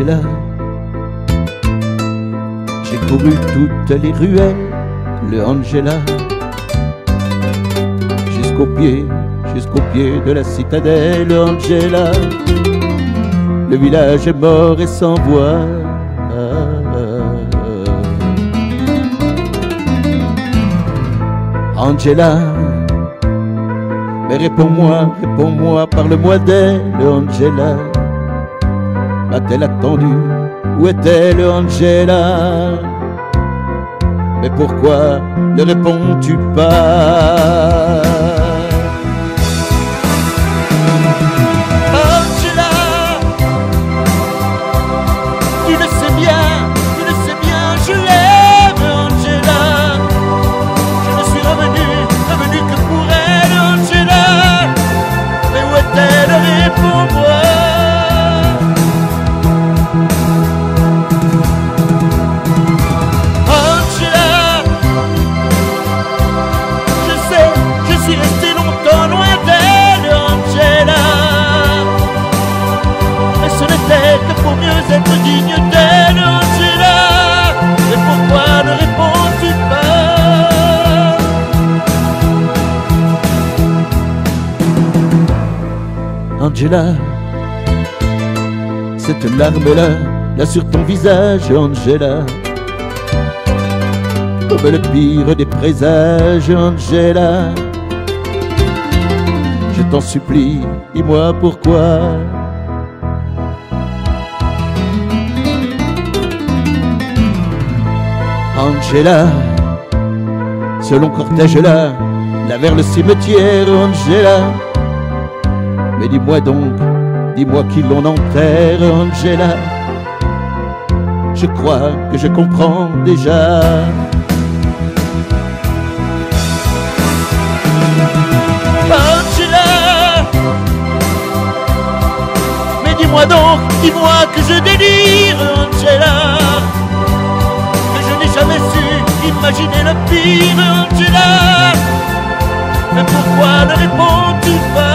Angela, j'ai couru toutes les ruelles, le Angela, jusqu'au pied de la citadelle, Angela. Le village est mort et sans voix. Angela, mais réponds-moi, parle-moi d'elle, Angela. A-t-elle attendu? Où est-elle, Angela? Mais pourquoi ne réponds-tu pas? Angela, tu le sais bien, je l'aime, Angela. Je ne suis revenu que pour elle, Angela. Mais où est-elle? Réponds-moi. Pour mieux être digne d'elle, Angela. Mais pourquoi ne réponds-tu pas? Angela, cette larme-là, là sur ton visage, Angela, comme le pire des présages, Angela. Je t'en supplie, dis-moi pourquoi. Angela, ce long cortège-là, là vers le cimetière, Angela. Mais dis-moi donc, dis-moi qui l'on enterre, Angela. Je crois que je comprends déjà. Angela, mais dis-moi donc, dis-moi que je délire, Angela. Jamais su imaginer le pire, Angela. Mais pourquoi ne réponds-tu pas?